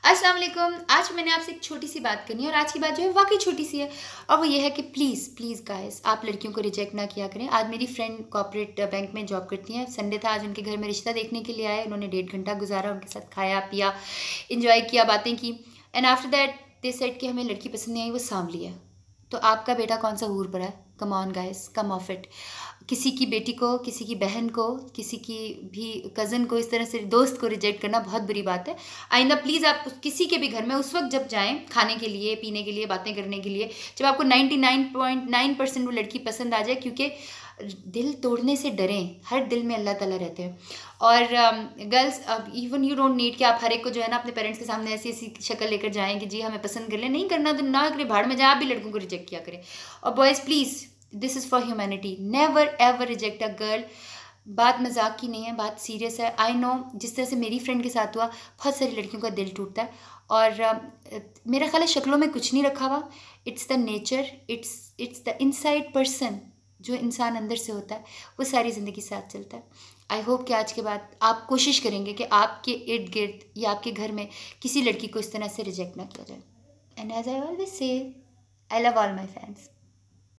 अस्सलाम वालेकुम। आज मैंने आपसे एक छोटी सी बात करनी है और आज की बात जो है वाकई छोटी सी है और वो ये है कि प्लीज़ प्लीज़ गाइस आप लड़कियों को रिजेक्ट ना किया करें। आज मेरी फ्रेंड कॉर्पोरेट बैंक में जॉब करती हैं। संडे था, आज उनके घर में रिश्ता देखने के लिए आए। उन्होंने 1.5 घंटा गुजारा, उनके साथ खाया पिया, इंजॉय किया, बातें की and after that they said कि हमें लड़की पसंद नहीं आई, वो सांवली है। तो आपका बेटा कौन सा हूर पड़ा है? Come on guys, come off it. किसी की बेटी को, किसी की बहन को, किसी की भी कज़न को, इस तरह से दोस्त को रिजेक्ट करना बहुत बुरी बात है। आइंदा प्लीज़ आप किसी के भी घर में उस वक्त जब जाएं खाने के लिए, पीने के लिए, बातें करने के लिए, जब आपको 99.9% वो लड़की पसंद आ जाए, क्योंकि दिल तोड़ने से डरें। हर दिल में अल्लाह ताला रहते हैं। और गर्ल्स, अब इवन यू डोंट नीड कि आप हर एक को जो है ना अपने पेरेंट्स के सामने ऐसी ऐसी शक्ल लेकर जाएं कि जी हमें पसंद कर लें। नहीं करना तो ना करें, भाड़ में जाए, आप भी लड़कों को रिजेक्ट किया करें। और boys please, this is for humanity, never ever reject a girl. बात मजाक की नहीं है, बात सीरियस है। आई नो जिस तरह से मेरी फ्रेंड के साथ हुआ, बहुत सारी लड़कियों का दिल टूटता है। और मेरा ख्याल है शक्लों में कुछ नहीं रखा हुआ। It's the nature, it's the inside person, जो इंसान अंदर से होता है वो सारी ज़िंदगी साथ चलता है। आई होप कि आज के बाद आप कोशिश करेंगे कि आपके इर्द गिर्द या आपके घर में किसी लड़की को इस तरह से रिजेक्ट ना किया जाए। And as I always say, I love all my fans.